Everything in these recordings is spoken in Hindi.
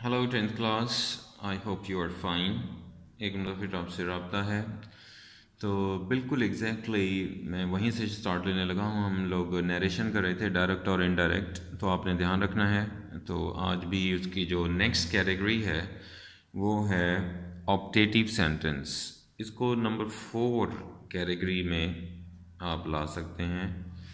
Hello tenth class. I hope you are fine. एक मतलब फिर आपसे रब्ता है तो बिल्कुल एग्जैक्टली मैं वहीं से स्टार्ट लेने लगा हूँ। हम लोग नरेशन कर रहे थे डायरेक्ट और इनडायरेक्ट, तो आपने ध्यान रखना है। तो आज भी उसकी जो नेक्स्ट कैटेगरी है वो है ऑप्टेटिव सेंटेंस। इसको नंबर 4 कैटेगरी में आप ला सकते हैं।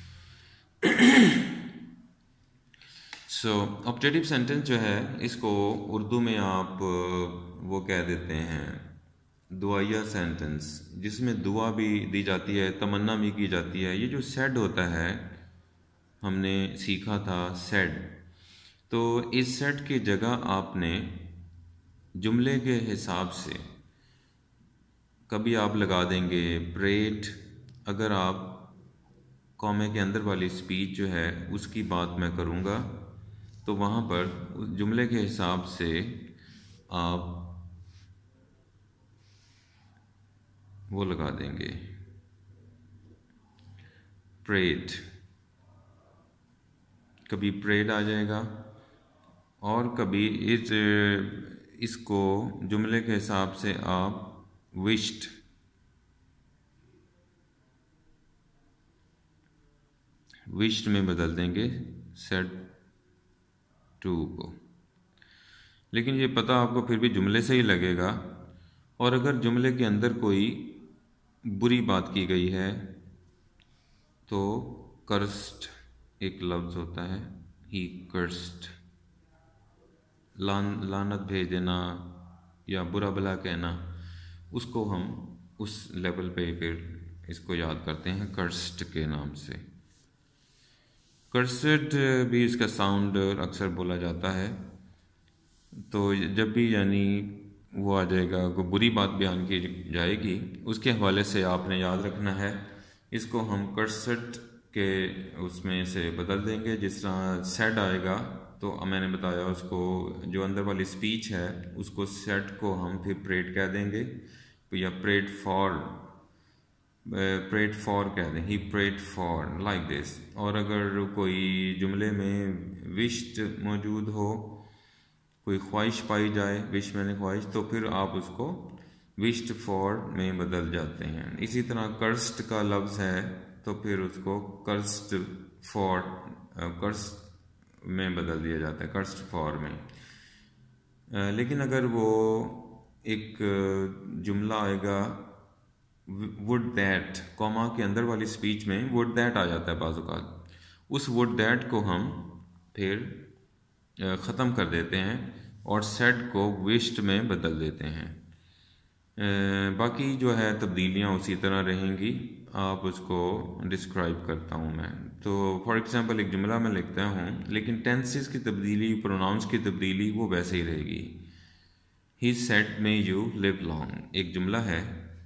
ऑप्टेटिव सेंटेंस जो है इसको उर्दू में आप वो कह देते हैं दुआया सेंटेंस, जिसमें दुआ भी दी जाती है, तमन्ना भी की जाती है। ये जो सेड होता है हमने सीखा था सेड, तो इस सेड की जगह आपने जुमले के हिसाब से कभी आप लगा देंगे प्रेट। अगर आप कॉमे के अंदर वाली स्पीच जो है उसकी बात मैं करूँगा तो वहाँ पर उस जुमले के हिसाब से आप वो लगा देंगे प्रेड। कभी प्रेड आ जाएगा और कभी इसको जुमले के हिसाब से आप विश्ड में बदल देंगे सेड टू को। लेकिन ये पता आपको फिर भी जुमले से ही लगेगा। और अगर जुमले के अंदर कोई बुरी बात की गई है तो कर्स्ड एक लफ्ज़ होता है, ही कर्स्ड, लानत भेज देना या बुरा भला कहना, उसको हम उस लेवल पे फिर इसको याद करते हैं कर्स्ड के नाम से। कर्स्ड भी इसका साउंड अक्सर बोला जाता है। तो जब भी यानी वो आ जाएगा, कोई बुरी बात बयान की जाएगी, उसके हवाले से आपने याद रखना है इसको हम कर्स्ड के उसमें से बदल देंगे। जिस तरह सेड आएगा तो मैंने बताया उसको जो अंदर वाली स्पीच है उसको सेड को हम फिर प्रेड कह देंगे या प्रेड फॉर कह दें, he prayed for like this. और अगर कोई जुमले में विश्ड मौजूद हो, कोई ख्वाहिश पाई जाए, विश मैंने ख्वाहिश, तो फिर आप उसको विश्ड फॉर में बदल जाते हैं। इसी तरह कर्स्ड का लफ्ज़ है तो फिर उसको कर्स्ड फॉर कर्स्ड में बदल दिया जाता है, कर्स्ड फॉर में। लेकिन अगर वो एक जुमला आएगा वुड दैट, कॉमा के अंदर वाली स्पीच में वुड दैट आ जाता है बाज़-औक़ात, उस वुड दैट को हम फिर ख़त्म कर देते हैं और सेड को विश्ड में बदल देते हैं। बाकी जो है तब्दीलियाँ उसी तरह रहेंगी, आप उसको डिस्क्राइब करता हूँ मैं। तो फॉर एग्ज़ाम्पल एक जुमला मैं लिखता हूँ, लेकिन टेंसेस की तब्दीली, प्रोनाउंस की तब्दीली वो वैसे ही रहेगी। He said may you live long एक जुमला है,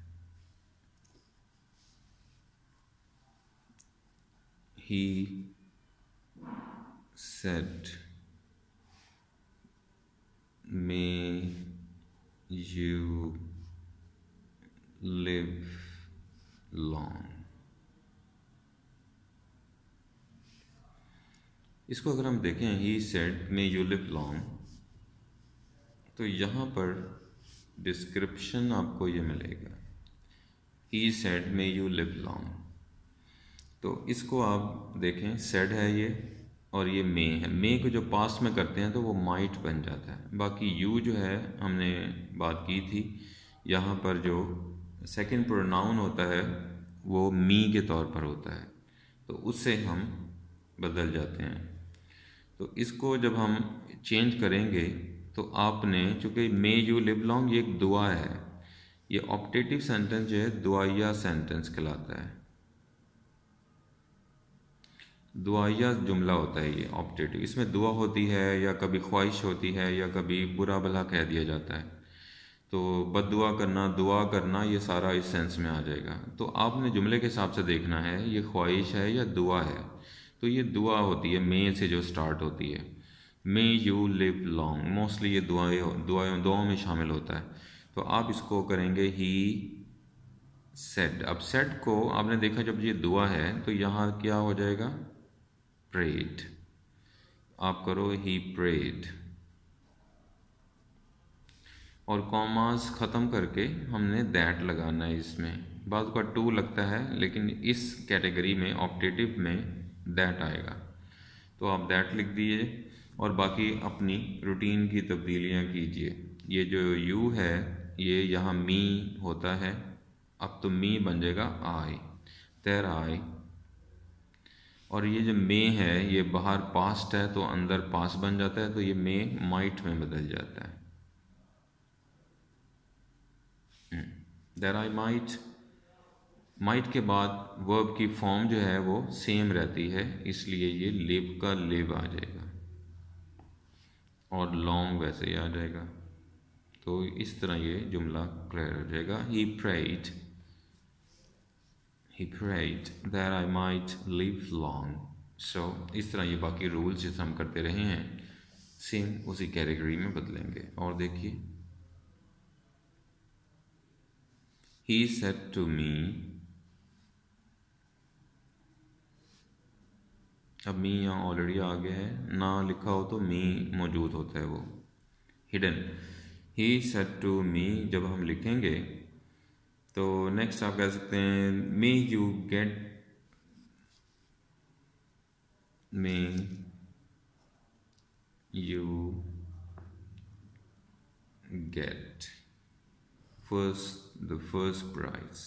he said may you live long। इसको अगर हम देखें he said may you live long, तो यहाँ पर डिस्क्रिप्शन आपको ये मिलेगा he said may you live long। तो इसको आप देखें, सेड है ये और ये मे है। मे को जो पास्ट में करते हैं तो वो माइट बन जाता है। बाकी यू जो है हमने बात की थी, यहाँ पर जो सेकंड प्रोनाउन होता है वो मी के तौर पर होता है, तो उससे हम बदल जाते हैं। तो इसको जब हम चेंज करेंगे तो आपने, चूँकि मे यू लिव लॉन्ग ये एक दुआ है, ये ऑप्टेटिव सेंटेंस जो है दुआया सेंटेंस कहलाता है। दुआया जुमला होता है ये ऑप्टेटिव। इसमें दुआ होती है या कभी ख्वाहिश होती है या कभी बुरा भला कह दिया जाता है। तो बद्दुआ करना, दुआ करना, ये सारा इस सेंस में आ जाएगा। तो आपने जुमले के हिसाब से देखना है ये ख्वाहिश है या दुआ है। तो ये दुआ होती है मे से जो स्टार्ट होती है, may you live long, mostly ये दुआओं में शामिल होता है। तो आप इसको करेंगे ही सेड। अब सेड को आपने देखा जब ये दुआ है तो यहाँ क्या हो जाएगा, प्रेड। आप करो ही प्रेड। और कॉमास ख़त्म करके हमने दैट लगाना है इसमें। बाद का टू लगता है, लेकिन इस कैटेगरी में ऑप्टेटिव में दैट आएगा, तो आप दैट लिख दीजिए और बाकी अपनी रूटीन की तब्दीलियाँ कीजिए। ये जो यू है ये यहाँ मी होता है, अब तो मी बन जाएगा आई, देयर आई। और ये जो मे है ये बाहर पास्ट है तो अंदर पास बन जाता है, तो ये मे माइट में बदल जाता है। देयर आई माइट, माइट के बाद वर्ब की फॉर्म जो है वो सेम रहती है, इसलिए ये लिव का लिव आ जाएगा और लॉन्ग वैसे ही आ जाएगा। तो इस तरह ये जुमला क्लियर हो जाएगा। He prayed that I might live long. So इस तरह ये बाकी रूल्स जिस हम करते रहे हैं सेम उसी कैटेगरी में बदलेंगे। और देखिए, He said to me, अब मी यहाँ ऑलरेडी आ गया है, ना लिखा हो तो मी मौजूद होता है वो hidden. He said to me जब हम लिखेंगे तो नेक्स्ट आप कह सकते हैं may you get the first prize.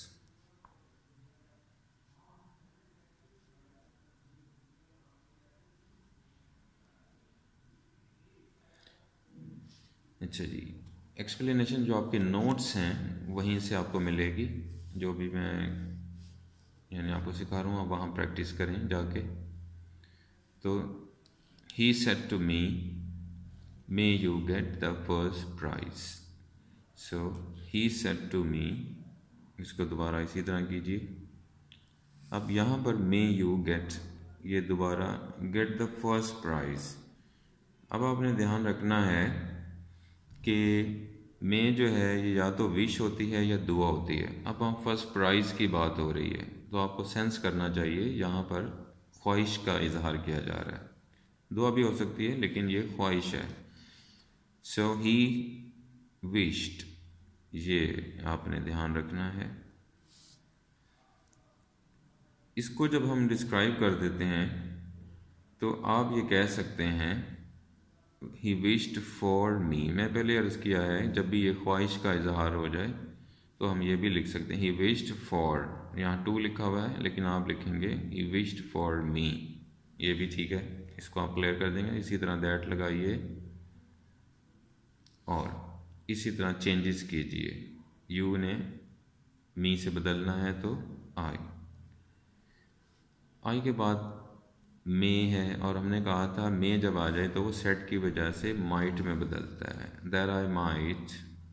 अच्छा जी, एक्सप्लेनेशन जो आपके नोट्स हैं वहीं से आपको मिलेगी, जो भी मैं यानी आपको सिखा रहा हूँ आप वहाँ प्रैक्टिस करें जाके। तो he said to me may you get the first prize. So he said to me, इसको दोबारा इसी तरह कीजिए। अब यहाँ पर मे यू गेट, ये दोबारा गेट द फर्स्ट प्राइज। अब आपने ध्यान रखना है कि में जो है ये या तो विश होती है या दुआ होती है। अब हम फर्स्ट प्राइज़ की बात हो रही है तो आपको सेंस करना चाहिए यहाँ पर ख्वाहिश का इजहार किया जा रहा है। दुआ भी हो सकती है लेकिन ये ख्वाहिश है। सो ही विश्ड, ये आपने ध्यान रखना है। इसको जब हम डिस्क्राइब कर देते हैं तो आप ये कह सकते हैं ही विश्ड फॉर मी। मैं पहले अर्ज़ किया है जब भी ये ख्वाहिश का इजहार हो जाए तो हम ये भी लिख सकते हैं ही विश्ड फॉर, यहाँ टू लिखा हुआ है लेकिन आप लिखेंगे ही विश्ड फॉर मी, ये भी ठीक है। इसको आप क्लियर कर देंगे। इसी तरह दैट लगाइए और इसी तरह चेंजेस कीजिए। यू ने मी से बदलना है तो आई के बाद मे है और हमने कहा था मे जब आ जाए तो वो सेट की वजह से माइट में बदलता है। That I might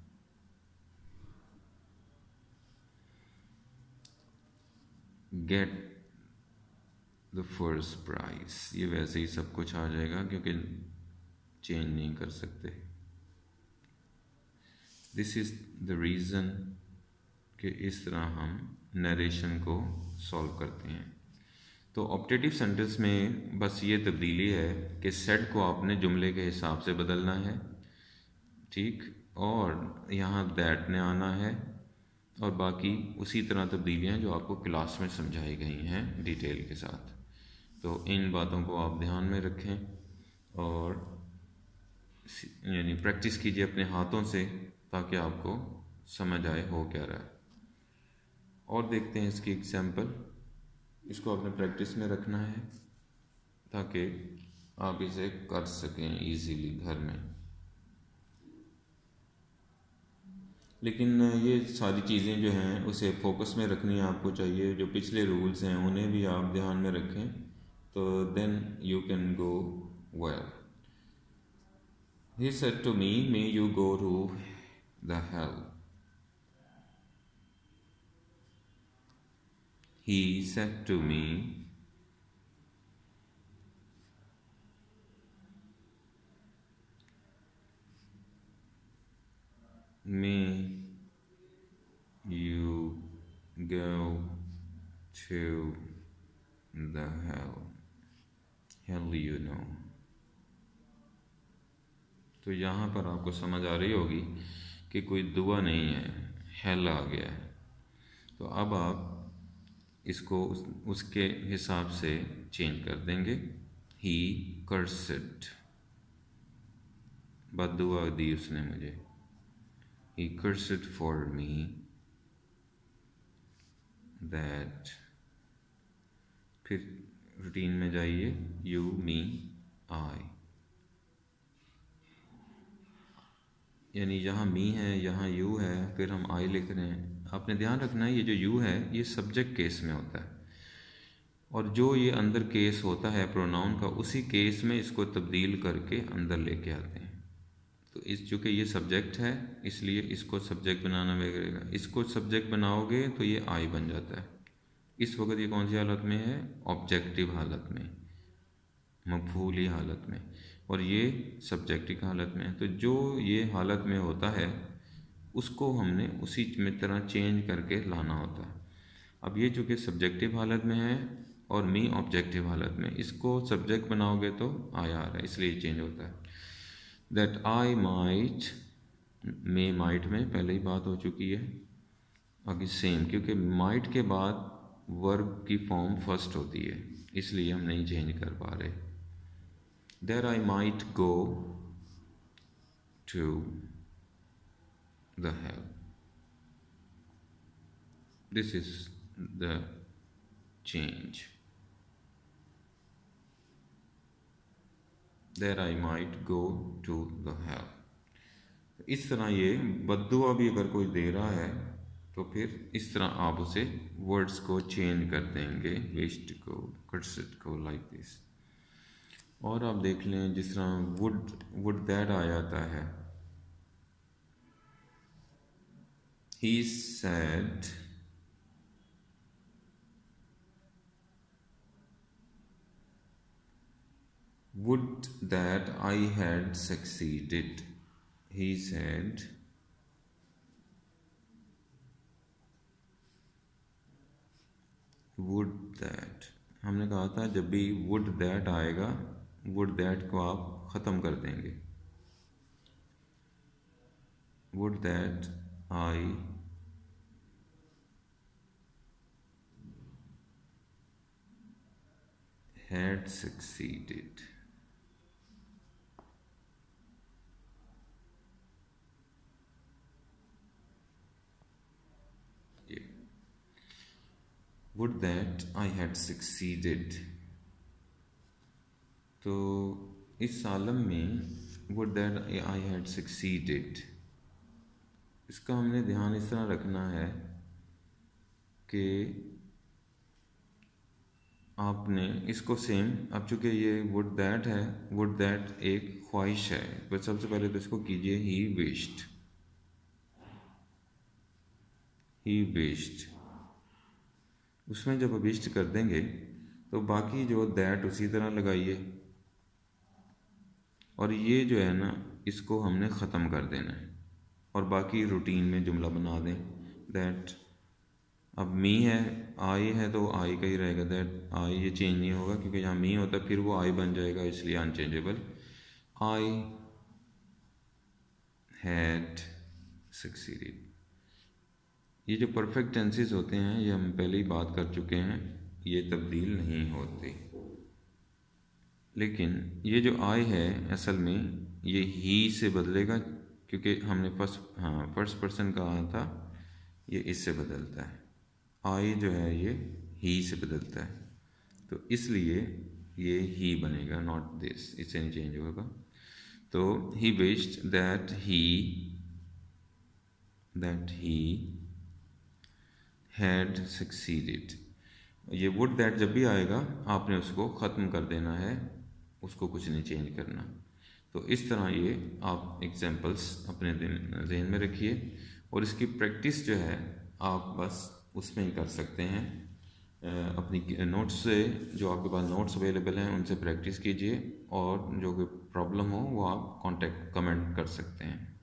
get the first prize. ये वैसे ही सब कुछ आ जाएगा क्योंकि चेंज नहीं कर सकते। दिस इज द रीज़न कि इस तरह हम नरेशन को सॉल्व करते हैं। तो ऑप्टेटिव सेंटेंस में बस ये तब्दीली है कि सेट को आपने जुमले के हिसाब से बदलना है, ठीक, और यहाँ दैट ने आना है और बाकी उसी तरह तब्दीलियाँ जो आपको क्लास में समझाई गई हैं डिटेल के साथ। तो इन बातों को आप ध्यान में रखें और यानी प्रैक्टिस कीजिए अपने हाथों से ताकि आपको समझ आए हो क्या रहा है। और देखते हैं इसकी एग्जाम्पल। इसको आपने प्रैक्टिस में रखना है ताकि आप इसे कर सकें इजीली घर में। लेकिन ये सारी चीज़ें जो हैं उसे फोकस में रखनी आपको चाहिए। जो पिछले रूल्स हैं उन्हें भी आप ध्यान में रखें तो then you can go well. He said to me, may you go to the hell. He said to me, may you go to the hell. Hell you know. तो यहाँ पर आपको समझ आ रही होगी कि कोई दुआ नहीं है, हेल आ गया है। तो अब आप इसको उसके हिसाब से चेंज कर देंगे। ही कर्सड, बद्दुआ दी उसने मुझे। He cursed for me that, फिर रूटीन में जाइए, यू मी आई, यानी जहाँ मी है यहाँ यू है, फिर हम आई लिख रहे हैं। आपने ध्यान रखना है ये जो यू है ये सब्जेक्ट केस में होता है, और जो ये अंदर केस होता है प्रोनाउन का, उसी केस में इसको तब्दील करके अंदर लेके आते हैं। तो इस चूँकि ये सब्जेक्ट है इसलिए इसको सब्जेक्ट बनाना पड़ेगा। इसको सब्जेक्ट बनाओगे तो ये आई बन जाता है। इस वक्त ये कौन सी हालत में है? ऑब्जेक्टिव हालत में, मफूली हालत में, और ये सब्जेक्टिव हालत में है। तो जो ये हालत में होता है उसको हमने उसी में तरह चेंज करके लाना होता है। अब ये चूँकि सब्जेक्टिव हालत में है और मी ऑब्जेक्टिव हालत में, इसको सब्जेक्ट बनाओगे तो आई आ रहा है, इसलिए चेंज होता है। That I might, may might में पहले ही बात हो चुकी है, आगे सेम, क्योंकि माइट के बाद वर्ब की फॉर्म फर्स्ट होती है इसलिए हम नहीं चेंज कर पा रहे। There I might go to the hell, this is the change. There I might go to the hell. इस तरह ये बद्दुआ भी अगर कोई दे रहा है तो फिर इस तरह आप उसे वर्ड्स को चेंज कर देंगे, वेस्ट को, कर्सड को, लाइक दिस। और आप देख लें जिस तरह वुड दैट आ जाता है, he said would that I had succeeded, he said would that। हमने कहा था जब भी would that आएगा, would that को आप ख़त्म कर देंगे। would that I had succeeded, would that I had succeeded। तो इस आलम में would that I had succeeded, इसका हमने ध्यान इस तरह रखना है कि आपने इसको सेम, अब चूँकि ये would that है, would that एक ख्वाहिश है, तो सबसे पहले तो इसको कीजिए he wished, he wished। उसमें जब विश्ड कर देंगे तो बाकी जो दैट उसी तरह लगाइए, और ये जो है ना इसको हमने ख़त्म कर देना है और बाकी रूटीन में जुमला बना दें। दैट, अब मी है, आई है तो आई का ही रहेगा, दैट आई, ये चेंज नहीं होगा क्योंकि यहाँ मी होता है फिर वो आई बन जाएगा, इसलिए अनचेंजेबल। I had succeeded. ये जो परफेक्ट टेंसेस होते हैं ये हम पहले ही बात कर चुके हैं, ये तब्दील नहीं होते। लेकिन ये जो आई है असल में ये ही से बदलेगा क्योंकि हमने फर्स्ट पर्सन कहा था, ये इससे बदलता है। आई जो है ये ही से बदलता है, तो इसलिए ये ही बनेगा, नॉट दिस, इससे नहीं चेंज होगा। तो he wished that he had succeeded. ये वुड दैट जब भी आएगा आपने उसको ख़त्म कर देना है, उसको कुछ नहीं चेंज करना। तो इस तरह ये आप एग्जांपल्स अपने जहन में रखिए और इसकी प्रैक्टिस जो है आप बस उसमें ही कर सकते हैं। अपनी नोट्स से, जो आपके पास नोट्स अवेलेबल हैं उनसे प्रैक्टिस कीजिए, और जो कोई प्रॉब्लम हो वो आप कमेंट कर सकते हैं।